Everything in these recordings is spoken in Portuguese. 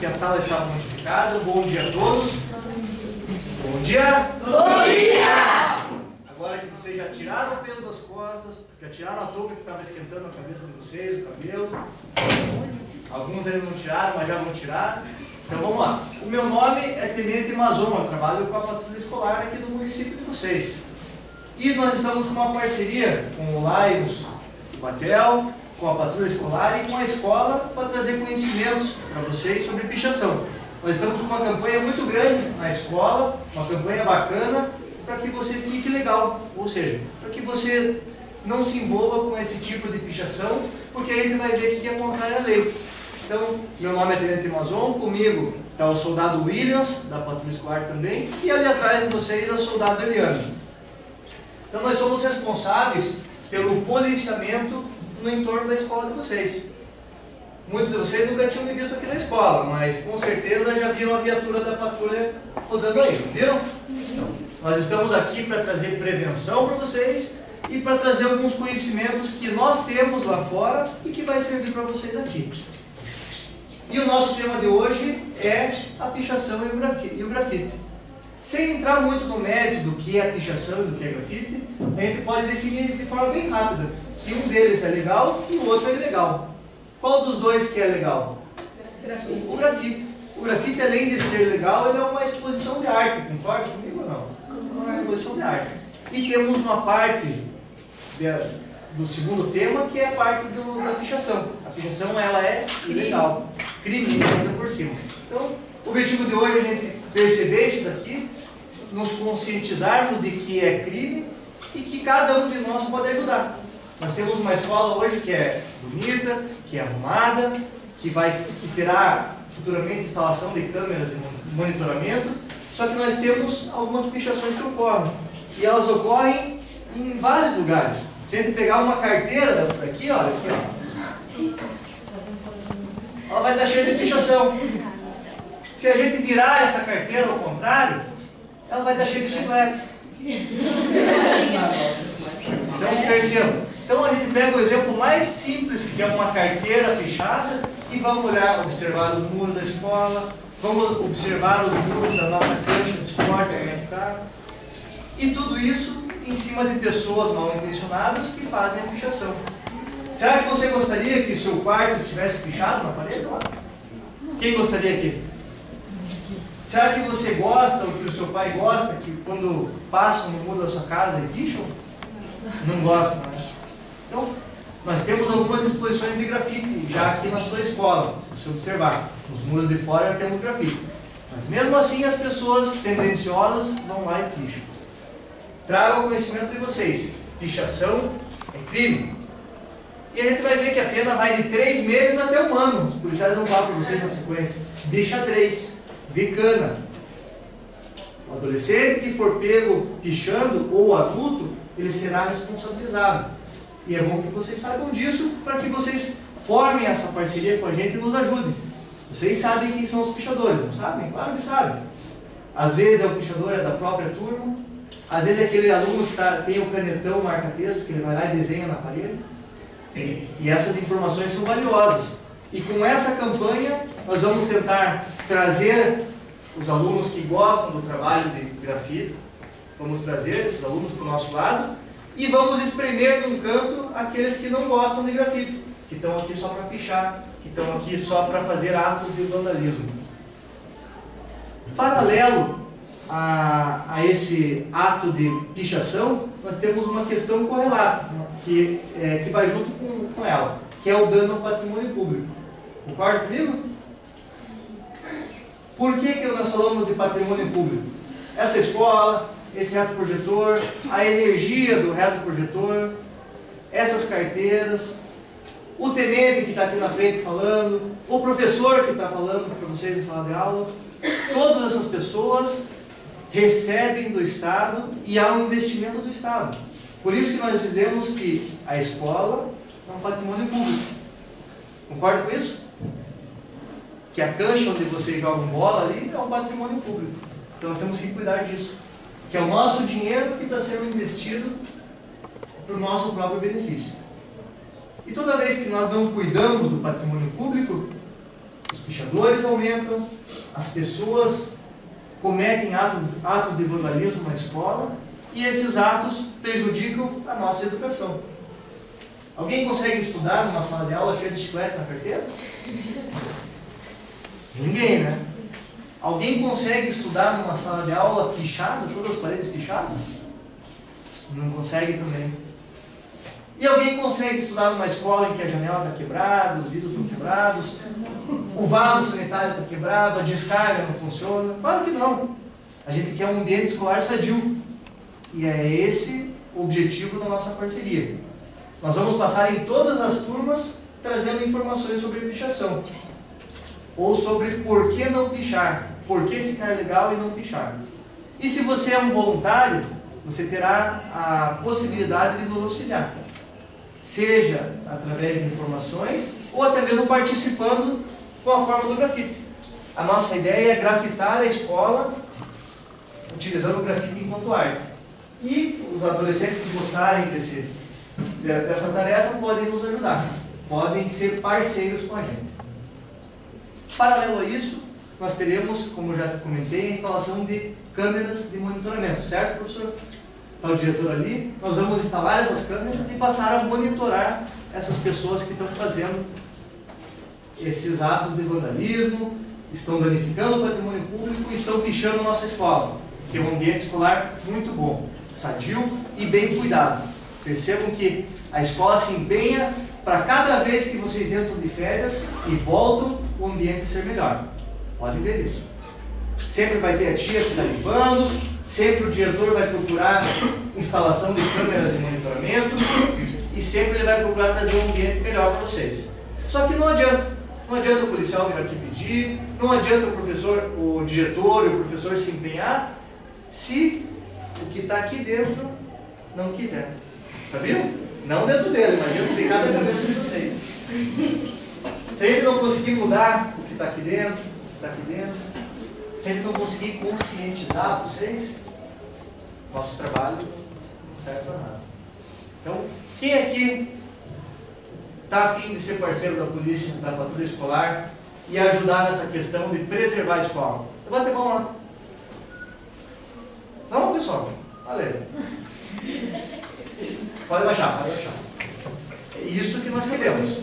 que a sala estava modificada. Bom dia a todos. Bom dia. Bom dia! Agora que vocês já tiraram o peso das costas, já tiraram a touca que estava esquentando a cabeça de vocês, o cabelo. Alguns ainda não tiraram, mas já vão tirar. Então vamos lá. O meu nome é Tenente Mazon, eu trabalho com a patrulha escolar aqui do município de vocês. E nós estamos com uma parceria com o Laivos, o Batel, com a patrulha escolar e com a escola para trazer conhecimentos para vocês sobre pichação. Nós estamos com uma campanha muito grande na escola, uma campanha bacana, para que você fique legal, ou seja, para que você não se envolva com esse tipo de pichação, porque a gente vai ver que é contrário à lei. Então, meu nome é Tenente Mazon, comigo está o soldado Williams, da patrulha escolar também, e ali atrás de vocês a soldado Eliana. Então, nós somos responsáveis pelo policiamento no entorno da escola de vocês. Muitos de vocês nunca tinham me visto aqui na escola, mas com certeza já viram a viatura da patrulha rodando aí, viram? Então, nós estamos aqui para trazer prevenção para vocês e para trazer alguns conhecimentos que nós temos lá fora e que vai servir para vocês aqui. E o nosso tema de hoje é a pichação e o grafite. Sem entrar muito no mérito do que é pichação e do que é grafite, a gente pode definir de forma bem rápida que um deles é legal e o outro é ilegal. Qual dos dois que é legal? O grafite. O grafite, além de ser legal, ele é uma exposição de arte. Concorda comigo ou não? Uma exposição de arte. E temos uma parte do segundo tema, que é a parte da pichação. A pichação, ela é ilegal. Crime ainda por cima. Então, o objetivo de hoje é a gente perceber isso daqui, nos conscientizarmos de que é crime e que cada um de nós pode ajudar. Nós temos uma escola hoje que é bonita, que é arrumada, que terá futuramente instalação de câmeras e monitoramento, só que nós temos algumas pichações que ocorrem. E elas ocorrem em vários lugares. Se a gente pegar uma carteira dessa daqui, olha aqui, ó, ela vai estar cheia de pichação. Se a gente virar essa carteira ao contrário, ela vai estar cheia de chicletes. Então, percebam. Então a gente pega o exemplo mais simples, que é uma carteira pichada, e vamos observar os muros da escola, vamos observar os muros da nossa cancha de esporte, como é que está. E tudo isso em cima de pessoas mal intencionadas que fazem a pichação. Será que você gostaria que o seu quarto estivesse pichado na parede? Quem gostaria aqui? Será que você gosta, ou que o seu pai gosta, que quando passam no muro da sua casa e picham? Não gosta, né? Então, nós temos algumas exposições de grafite já aqui na sua escola, se você observar. Nos muros de fora já temos grafite. Mas mesmo assim as pessoas tendenciosas vão lá e picham. Traga o conhecimento de vocês. Pichação é crime. E a gente vai ver que a pena vai de 3 meses até 1 ano. Os policiais vão falar para vocês na sequência. De xadrez, de cana. O adolescente que for pego pichando, ou o adulto, ele será responsabilizado. E é bom que vocês saibam disso, para que vocês formem essa parceria com a gente e nos ajudem. Vocês sabem quem são os pichadores, não sabem? Claro que sabem. Às vezes o pichador é da própria turma, às vezes é aquele aluno que tem o canetão marca-texto, que ele vai lá e desenha na parede. E essas informações são valiosas. E com essa campanha, nós vamos tentar trazer os alunos que gostam do trabalho de grafite, vamos trazer esses alunos para o nosso lado, e vamos espremer num canto aqueles que não gostam de grafite, que estão aqui só para pichar, que estão aqui só para fazer atos de vandalismo. Paralelo a esse ato de pichação, nós temos uma questão correlata, que vai junto com ela, que é o dano ao patrimônio público. Concorda comigo? Por que nós falamos de patrimônio público? Essa escola, esse retroprojetor, a energia do retroprojetor, essas carteiras, o tenente que está aqui na frente falando, o professor que está falando para vocês na sala de aula, todas essas pessoas recebem do Estado e há um investimento do Estado. Por isso que nós dizemos que a escola é um patrimônio público. Concorda com isso? Que a cancha onde vocês jogam bola ali é um patrimônio público. Então nós temos que cuidar disso. Que é o nosso dinheiro que está sendo investido para o nosso próprio benefício. E toda vez que nós não cuidamos do patrimônio público, os pichadores aumentam, as pessoas cometem atos de vandalismo na escola e esses atos prejudicam a nossa educação. Alguém consegue estudar numa sala de aula cheia de chicletes na carteira? Ninguém, né? Alguém consegue estudar numa sala de aula pichada, todas as paredes pichadas? Não consegue também. E alguém consegue estudar numa escola em que a janela está quebrada, os vidros estão quebrados, o vaso sanitário está quebrado, a descarga não funciona? Claro que não. A gente quer um ambiente escolar sadio. E é esse o objetivo da nossa parceria. Nós vamos passar em todas as turmas trazendo informações sobre pichação. Ou sobre por que não pichar, por que ficar legal e não pichar. E se você é um voluntário, você terá a possibilidade de nos auxiliar. Seja através de informações ou até mesmo participando com a forma do grafite. A nossa ideia é grafitar a escola utilizando o grafite enquanto arte. E os adolescentes que gostarem dessa tarefa podem nos ajudar, podem ser parceiros com a gente. Paralelo a isso, nós teremos, como eu já comentei, a instalação de câmeras de monitoramento, certo, professor? Está o diretor ali. Nós vamos instalar essas câmeras e passar a monitorar essas pessoas que estão fazendo esses atos de vandalismo, estão danificando o patrimônio público e estão pichando a nossa escola, que é um ambiente escolar muito bom, sadio e bem cuidado. Percebam que a escola se empenha para cada vez que vocês entram de férias e voltam, o ambiente ser melhor. Pode ver isso. Sempre vai ter a tia que está limpando, sempre o diretor vai procurar instalação de câmeras de monitoramento e sempre ele vai procurar trazer um ambiente melhor para vocês. Só que não adianta. Não adianta o policial vir aqui pedir, não adianta o diretor e o professor se empenhar se o que está aqui dentro não quiser. Sabiam? Não dentro dele, mas dentro de cada cabeça de vocês. Se a gente não conseguir mudar o que está aqui dentro, se a gente não conseguir conscientizar vocês, nosso trabalho não serve para nada. Então, quem aqui está a fim de ser parceiro da polícia, da patrulha escolar e ajudar nessa questão de preservar a escola? Levanta a mão lá. Vamos, pessoal. Valeu. Pode baixar, pode baixar. É isso que nós queremos.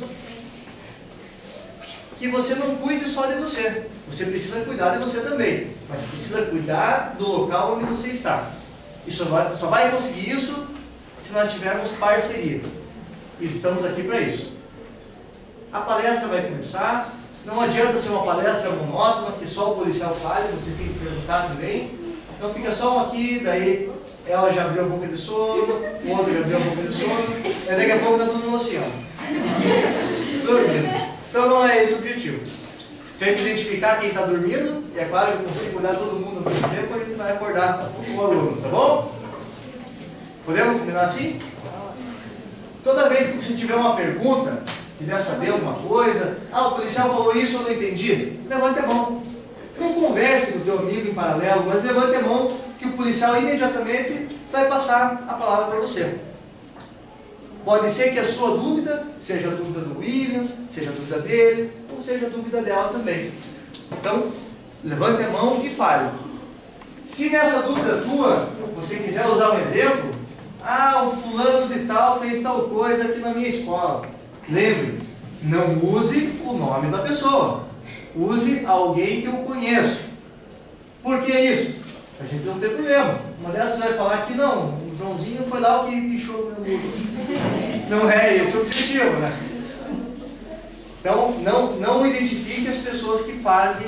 Que você não cuide só de você. Você precisa cuidar de você também. Mas precisa cuidar do local onde você está. E só vai conseguir isso se nós tivermos parceria. E estamos aqui para isso. A palestra vai começar. Não adianta ser uma palestra monótona, que só o policial fale, vocês têm que perguntar também. Então fica só um aqui, daí ela já abriu a boca de sono, o outro já abriu a boca de sono, e daqui a pouco está todo mundo assim, ó. Dormindo. Então não é esse o objetivo. Se a gente identificar quem está dormindo, e é claro que eu consigo olhar todo mundo ao mesmo tempo, a gente vai acordar o aluno, tá bom? Podemos combinar assim? Toda vez que você tiver uma pergunta, quiser saber alguma coisa, o policial falou isso, eu não entendi, levante a mão. Não converse com o teu amigo em paralelo, mas levante a mão que o policial imediatamente vai passar a palavra para você. Pode ser que a sua dúvida seja a dúvida do Williams, seja a dúvida dele, ou seja a dúvida dela também. Então, levante a mão e fale. Se nessa dúvida tua, você quiser usar um exemplo, o fulano de tal fez tal coisa aqui na minha escola. Lembre-se, não use o nome da pessoa. Use alguém que eu conheço. Por que isso? A gente não tem problema. Uma dessas vai falar que não, o Joãozinho foi lá o que pichou o meu muro. Não é esse o objetivo, né? Então, não identifique as pessoas que fazem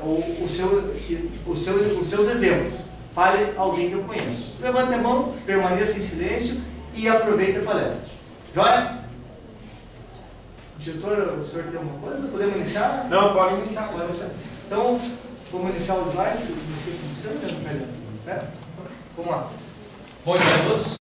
os seus exemplos. Fale alguém que eu conheço. Levante a mão, permaneça em silêncio e aproveite a palestra. Joia? Diretor, o senhor tem alguma coisa? Podemos iniciar? Não, pode iniciar. Pode iniciar. Então, vamos iniciar os slides. Vamos lá. Bom dia a todos.